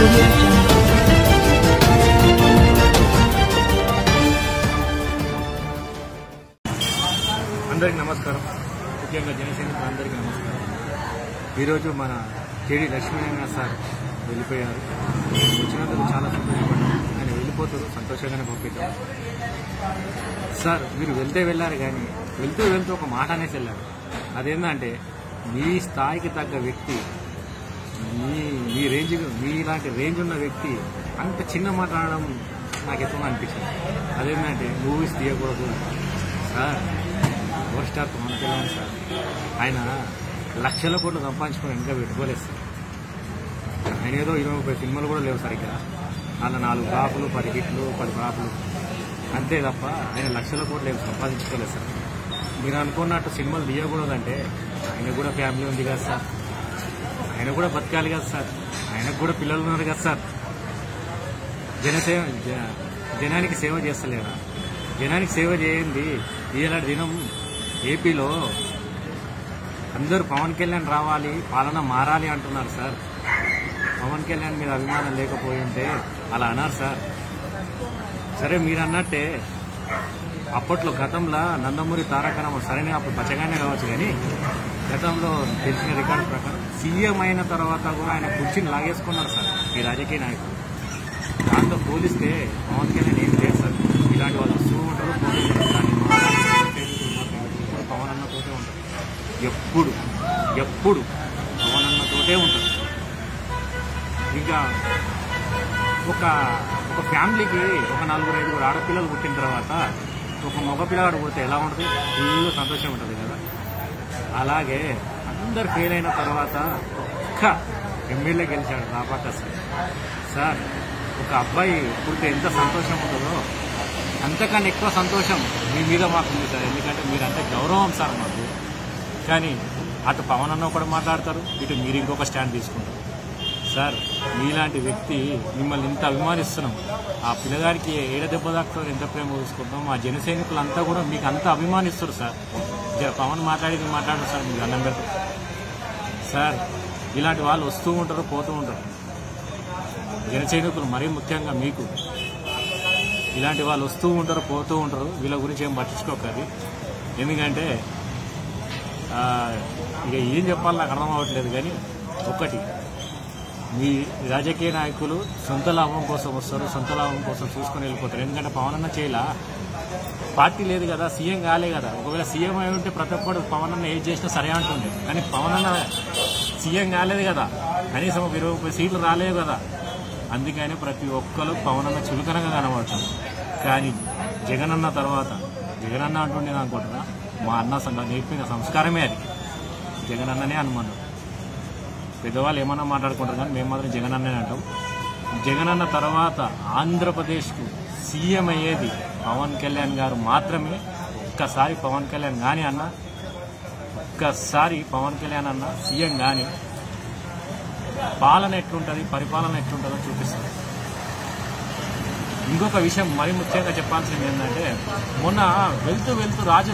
audio jungle. అందరికీ నమస్కారం. ముఖ్యంగా జనసైనికులందరికీ నమస్కారం. ఈరోజు మన కేడి లక్ష్మీనారాయణ సార్ వెళ్ళిపోయారు. వచ్చినందుకు చాలా సంతోషపడ్డాం. ఆయన వెళ్ళిపోతారు, సంతోషంగానే పంపిద్దాం. సార్ మీరు వెళ్తే వెళ్ళారు, కానీ వెళ్తూ ఒక మాట అనేసి వెళ్ళారు. అదేంటంటే మీ స్థాయికి తగ్గ వ్యక్తి, మీ రేంజ్, మీలాంటి రేంజ్ ఉన్న వ్యక్తి అంత చిన్న మాట అనడం నాకు ఎప్పుడు అనిపించింది. అదేంటంటే మూవీస్ తీయకూడదు sir. Power star Pawan Kalyan sir, ఆయన లక్షల కోట్లు సంపాదించుకొని ఇంకా పెట్టుకోలేదు సార్. ఆయన ఏదో 20-30 సినిమాలు కూడా లేవు సార్. ఇక్కడ అలా 4 ఫ్లాపులు, 10 హిట్లు, 10 ఫ్లాపులు అంతే తప్ప ఆయన లక్షల కోట్లు ఏమి సంపాదించుకోలేదు సార్. మీరు అనుకున్నట్టు సినిమాలు తీయకూడదంటే ఆయన కూడా ఫ్యామిలీ ఉంది కదా సార్, ఆయన కూడా బతకాలి కదా సార్, ఆయనకు కూడా పిల్లలు ఉన్నారు కదా సార్. జనానికి సేవ చేస్తలేరా? జనానికి సేవ చేయండి. ఇలాంటి దినం ఏపీలో అందరూ పవన్ కళ్యాణ్ రావాలి, పాలన మారాలి అంటున్నారు సార్. పవన్ కళ్యాణ్ మీద అభిమానం లేకపోయి ఉంటే అలా అన్నారు సార్. సరే మీరు అన్నట్టే అప్పట్లో గతంలో నందమూరి తారక రామారావు, సరైన అప్పుడు పచ్చగానే కావచ్చు, కానీ గతంలో తెలిసిన రికార్డు ప్రకారం సీఎం అయిన తర్వాత కూడా ఆయన కుర్చీని లాగేసుకున్నారు సార్ ఈ రాజకీయ నాయకులు. దాంతో పోలిస్తే పవన్ కళ్యాణ్ ఏం లేదు సార్. ఇలాంటి వాళ్ళు వస్తూ ఉంటారు, పవన్ అన్నతోటే ఉంటారు. ఎప్పుడు పవన్ అన్నతోటే ఉంటారు. ఇంకా ఒక ఫ్యామిలీకి ఒక 4-5 ఆడపిల్లలు పుట్టిన తర్వాత ఒక మగ పిల్లగాడు పుడితే ఎలా ఉంటుంది? ఫుల్ సంతోషం ఉంటుంది కదా. అలాగే అందరు ఫెయిల్ అయిన తర్వాత ఒక్క ఎమ్మెల్యే గెలిచాడు రాపాక సార్. ఒక అబ్బాయి పుడితే ఎంత సంతోషం ఉంటుందో అంతకన్నా ఎక్కువ సంతోషం మీ మీద మాకుంది సార్. ఎందుకంటే మీరంటే గౌరవం సార్ మాకు. కానీ అటు పవన్ అన్న ఒకటి మాట్లాడతారు, ఇటు మీరు ఇంకొక స్టాండ్ తీసుకుంటారు సార్. మీలాంటి వ్యక్తి మిమ్మల్ని ఇంత అభిమానిస్తున్నాం. ఆ పిల్లగారికి ఏడ దెబ్బ దాకా ఎంత ప్రేమ చూసుకుంటాం. మా జన సైనికులంతా కూడా మీకు అంత అభిమానిస్తారు సార్. పవన్ మాట్లాడారు సార్, మీకు అన్నం పెడతారు సార్. ఇలాంటి వాళ్ళు వస్తూ ఉంటారు, పోతూ ఉంటారు. జన సైనికులు మరీ ముఖ్యంగా మీకు ఇలాంటి వాళ్ళు వస్తూ ఉంటారు, పోతూ ఉంటారు. వీళ్ళ గురించి ఏం పట్టించుకోకది. ఎందుకంటే ఇక ఏం చెప్పాలి నాకు అర్థం అవ్వట్లేదు. కానీ ఒకటి, మీ రాజకీయ నాయకులు సొంత లాభం కోసం వస్తారు, సొంత లాభం కోసం చూసుకొని వెళ్ళిపోతారు. ఎందుకంటే పవన్ అన్న చేయాల పార్టీ లేదు కదా, సీఎం కాలే కదా. ఒకవేళ సీఎం అయి ఉంటే ప్రతి ఒక్కరు పవన్ అన్న ఏం చేసినా సరే అంటుండే. కానీ పవన్ అన్న సీఎం కాలేదు కదా, కనీసం 20-30 సీట్లు రాలేదు కదా. అందుకని ప్రతి ఒక్కరు పవన్ అన్న చులకనగా కనబడుతుంది. కానీ జగన్ అన్న తర్వాత, జగన్ అన్న అంటుండే అనుకుంటున్నా, మా అన్న నేర్పిన సంస్కారమే అది. జగన్ అన్ననే అనుమానం. పెద్దవాళ్ళు ఏమన్నా మాట్లాడుకుంటారు, కానీ మేము మాత్రం జగన్ అన్ననే అంటాం. జగన్ అన్న తర్వాత ఆంధ్రప్రదేశ్కు సీఎం అయ్యేది పవన్ కళ్యాణ్ గారు మాత్రమే. ఒక్కసారి పవన్ కళ్యాణ్ కానీ అన్న, ఒక్కసారి పవన్ కళ్యాణ్ అన్న సీఎం కానీ పాలన ఎట్లుంటుంది, పరిపాలన ఎట్లుంటుందో చూపిస్తుంది. ఇంకొక విషయం మరి ముఖ్యంగా చెప్పాల్సింది ఏంటంటే, మొన్న వెళ్తూ రాజు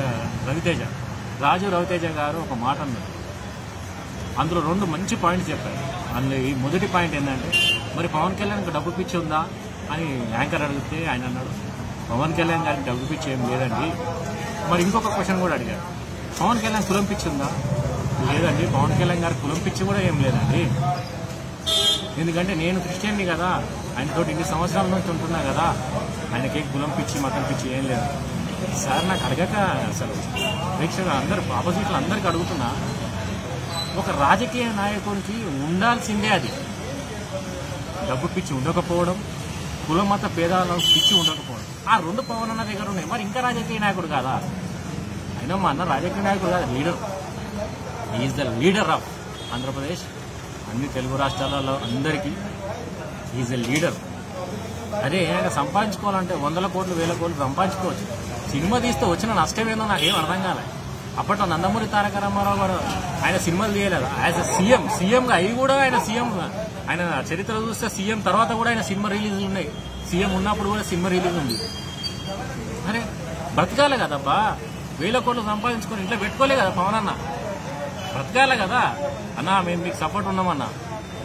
రవితేజ గారు ఒక మాట అన్నారు. అందులో 2 మంచి పాయింట్స్ చెప్పారు. అందులో ఈ మొదటి పాయింట్ ఏంటంటే, మరి పవన్ కళ్యాణ్కి డబ్బు పిచ్చి ఉందా అని యాంకర్ అడిగితే ఆయన అన్నాడు, పవన్ కళ్యాణ్ గారికి డబ్బు పిచ్చి ఏం లేదండి. మరి ఇంకొక క్వశ్చన్ కూడా అడిగారు, పవన్ కళ్యాణ్ కులం పిచ్చి ఉందా? లేదండి, పవన్ కళ్యాణ్ గారి కులం పిచ్చి కూడా ఏం లేదండి. ఎందుకంటే నేను క్రిస్టియన్ని కదా, ఆయనతో ఇన్ని సంవత్సరాల నుంచి ఉంటున్నా కదా, ఆయనకి కులం పిచ్చి మతం పిచ్చి ఏం లేదు సార్. నాకు అడగక అసలు ప్రేక్షకులు అందరు, ఆపోజిట్లు అందరికీ అడుగుతున్నా, ఒక రాజకీయ నాయకుడికి ఉండాల్సిందే అది. డబ్బు పిచ్చి ఉండకపోవడం, కుల మత భేదాల పిచ్చి ఉండకపోవడం, ఆ 2 పవన్ అన్న దగ్గర ఉన్నాయి. మరి ఇంకా రాజకీయ నాయకుడు కాదా? అయినా మా అన్న రాజకీయ నాయకుడు కాదు, leader. Is the leader of Andhra Pradesh. అన్ని తెలుగు రాష్ట్రాలలో అందరికీ ఈజ్ ద లీడర్. అదే ఆయన సంపాదించుకోవాలంటే 100 కోట్లు 1000 కోట్లు సంపాదించుకోవచ్చు. సినిమా తీస్తే వచ్చిన నష్టమేందో నాకేం అర్థం కాలే. అప్పట్లో నందమూరి తారక రామారావు గారు ఆయన సినిమాలు తీయలేదు. యాజ్ ఎ సీఎంగా అవి కూడా ఆయన సీఎం, ఆయన చరిత్ర చూస్తే సీఎం తర్వాత కూడా ఆయన సినిమా రిలీజ్లు ఉన్నాయి. సీఎం ఉన్నప్పుడు కూడా సినిమా రిలీజ్ ఉంది. అరే బ్రతకాలే కదబ్బా, 1000 కోట్లు సంపాదించుకొని ఇంట్లో పెట్టుకోలే కదా పవన్ అన్న. బ్రతకాలే కదా అన్నా, మేము మీకు సపోర్ట్ ఉన్నామన్నా.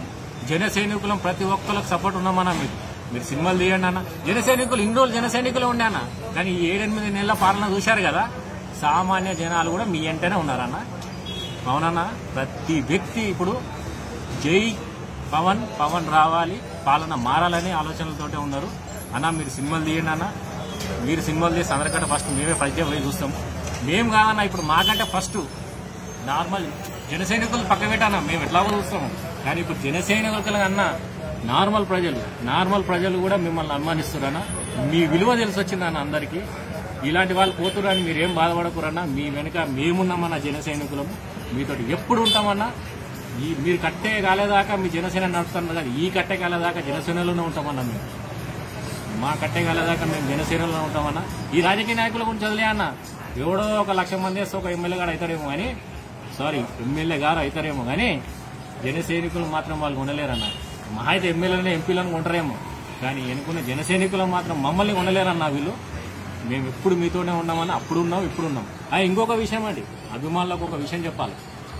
జన సైనికులం ప్రతి ఒక్కరికి సపోర్ట్ ఉన్నామన్నా. మీరు సినిమాలు తీయండి అన్న. జన సైనికులు ఇన్ని రోజులు జన సైనికులు ఉండే అన్న, కానీ 7-8 నెలల పాలన చూశారు కదా, సామాన్య జనాలు కూడా మీ వెంటనే ఉన్నారన్న. అవునన్నా, ప్రతి వ్యక్తి ఇప్పుడు జై పవన్, పవన్ రావాలి, పాలన మారాలనే ఆలోచనలతోటే ఉన్నారు అన్న. మీరు సినిమాలు తీయండి అన్న. మీరు సినిమాలు తీసి అందరికంటే ఫస్ట్ మేమే ఫస్ట్ పోయి చూస్తాం. మేము కాదన్నా, ఇప్పుడు మాకంటే ఫస్ట్ నార్మల్ జన సైనికులు పక్క పెట్టానా, మేము ఎట్లాగో చూస్తాము. కానీ ఇప్పుడు జన సైనికుల కన్నా నార్మల్ ప్రజలు కూడా మిమ్మల్ని అనుమానిస్తున్నారన్నా. మీ విలువ తెలిసి వచ్చిందన్న అందరికీ. ఇలాంటి వాళ్ళు పోతురని మీరేం బాధపడకూరన్నా. మీ వెనుక మేమున్నామన్న జన సైనికులము, మీతో ఎప్పుడు ఉంటామన్నా. మీరు కట్టే కాలేదాకా మీ జనసేన నడుపుతున్నారు కదా, ఈ కట్టే కాలేదాకా జనసేనలోనే ఉంటామన్నా. మేము మా కట్టే కాలేదాకా మేము జనసేనలో ఉంటామన్నా. ఈ రాజకీయ నాయకుల గురించి వదిలే అన్న, ఎవడో 1,00,000 మంది వేస్తే ఒక ఎమ్మెల్యే గారు అవుతారేమో కానీ, ఎమ్మెల్యే గారు అవుతారేమో కానీ జన సైనికులు మాత్రం వాళ్ళు ఉండలేరన్న. మా అయితే ఎమ్మెల్యేలను ఎంపీలను ఉంటారేమో కానీ ఎన్నుకున్న జన సైనికులు మాత్రం మమ్మల్ని ఉండలేరన్న. వీళ్ళు మేము ఎప్పుడు మీతోనే ఉన్నామని, అప్పుడు ఉన్నాం, ఇప్పుడు ఉన్నాం. ఇంకొక విషయం అండి, అభిమానులకు ఒక విషయం చెప్పాలి.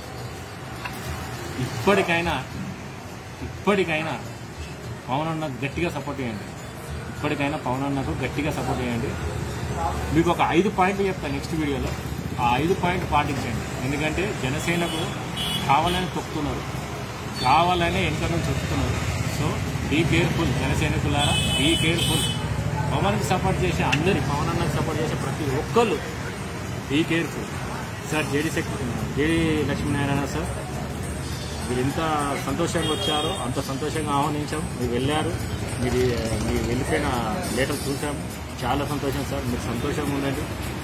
ఇప్పటికైనా పవన్ అన్నకు గట్టిగా సపోర్ట్ చేయండి. మీకు ఒక 5 పాయింట్లు చెప్తాను నెక్స్ట్ వీడియోలో. ఆ 5 పాయింట్ పాటించండి. ఎందుకంటే జనసేనకు కావాలని తొక్కుతున్నారు, కావాలనే వెనుక నుంచి చెప్తున్నారు. సో బీ కేర్ఫుల్ జనసైనికులారా, బీ కేర్ఫుల్. పవన్కి సపోర్ట్ చేసే అందరి, పవన్ అన్నకు సపోర్ట్ చేసే ప్రతి ఒక్కళ్ళు be careful. Sir JD Lakshminarayana sir, మీరు ఎంత సంతోషంగా వచ్చారో అంత సంతోషంగా ఆహ్వానించాం. మీరు వెళ్ళారు, మీరు వెళ్ళిపోయిన లెటర్ చూసాం, చాలా సంతోషం సార్. మీరు సంతోషంగా ఉండండి.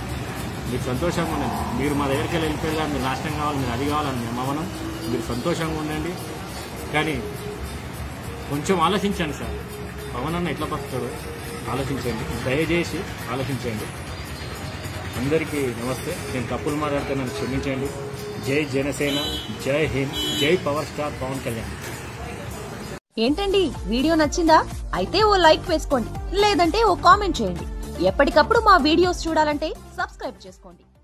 మీరు మా దగ్గరికి వెళ్ళిపోయారు కదా, మీరు నాశనం కావాలి, మీరు అది కావాలని మేము అవనం. మీరు సంతోషంగా ఉండండి. కానీ కొంచెం ఆలోచించండి సార్, పవన్ అన్న ఎట్లా బతుకుతాడో ఆలోచించండి, దయచేసి ఆలోచించండి. అందరికీ నమస్తే. నేను తప్పులు మాట్లాడితే నన్ను క్షమించండి. జై జనసేన, జై హింద్, జై పవర్ స్టార్ పవన్ కళ్యాణ్. ఏంటండి వీడియో నచ్చిందా? అయితే ఓ లైక్ వేసుకోండి, లేదంటే ఓ కామెంట్ చేయండి. ఎప్పటికప్పుడు మా వీడియోస్ చూడాలంటే సబ్స్క్రైబ్ చేసుకోండి.